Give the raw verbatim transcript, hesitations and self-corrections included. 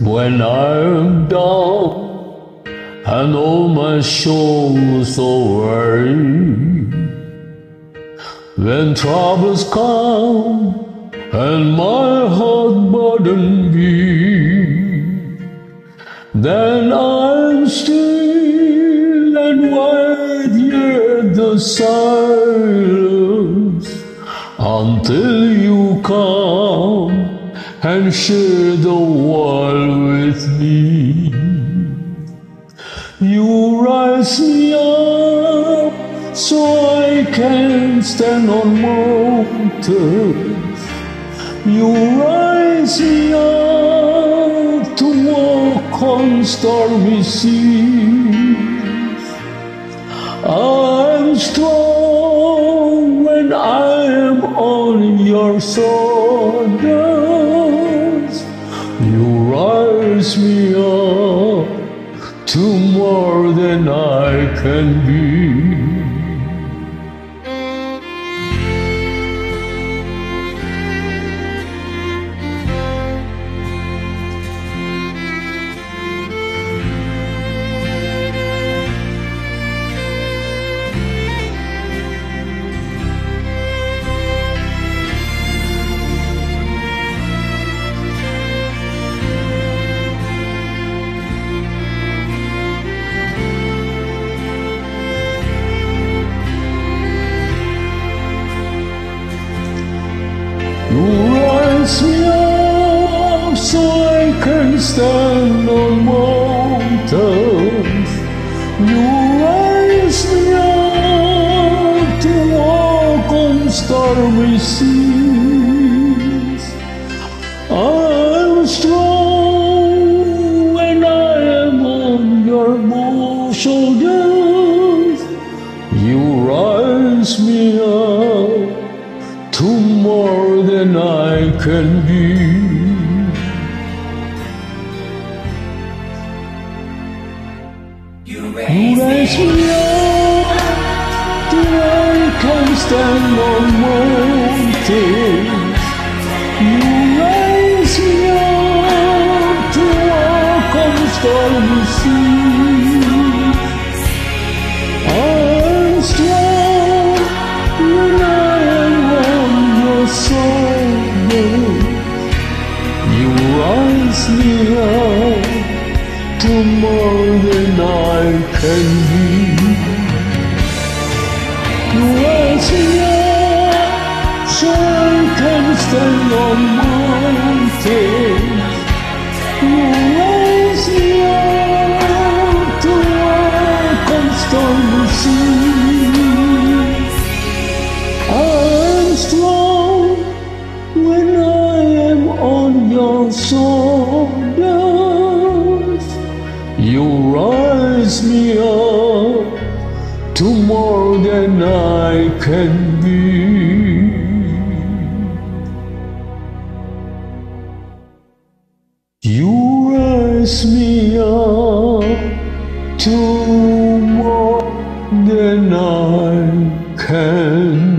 When I'm down and all my shoulders are weary, when troubles come and my heart burden be, then I'm still and wait here the silence until you come and share the world with me. You rise me up so I can stand on mountains. You rise me up to walk on stormy seas. I'm strong when I am on your shoulders. You rise me up to more than I can be. You rise me up so I can stand on mountains. You rise me up to walk on stormy seas. I'm strong when I am on your shoulders. You rise me up to more than I can be. You raise me up till I can stand on mountains. You raise me up to walk on stormy seas. I'm strong when I you rise me up to more than I can be. You rise me up so I can stand on mountains. You rise me up to walk on stormy seas. I'm strong when I am on your shoulders. You rise me up to more than I can be. You rise me up to more than I can